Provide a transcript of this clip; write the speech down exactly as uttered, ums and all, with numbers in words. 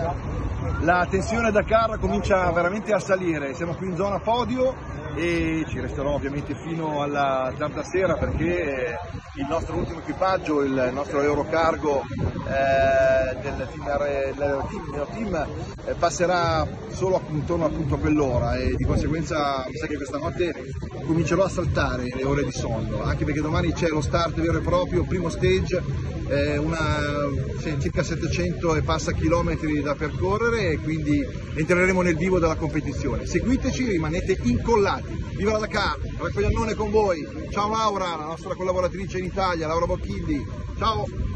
La tensione da Dakar comincia veramente a salire, siamo qui in zona podio e ci resterò ovviamente fino alla tarda sera perché il nostro ultimo equipaggio, il nostro Eurocargo eh, del team, del team, del team eh, passerà solo intorno appunto a quell'ora e di conseguenza mi sa che questa notte comincerò a saltare le ore di sonno, anche perché domani c'è lo start vero e proprio, primo stage, eh, una, circa settecento e passa chilometri da percorrere e quindi entreremo nel vivo della competizione. Seguiteci, rimanete incollati. Viva la Dakar, Raccogliannone con voi. Ciao Laura, la nostra collaboratrice in Italia, Laura Bocchilli. Ciao!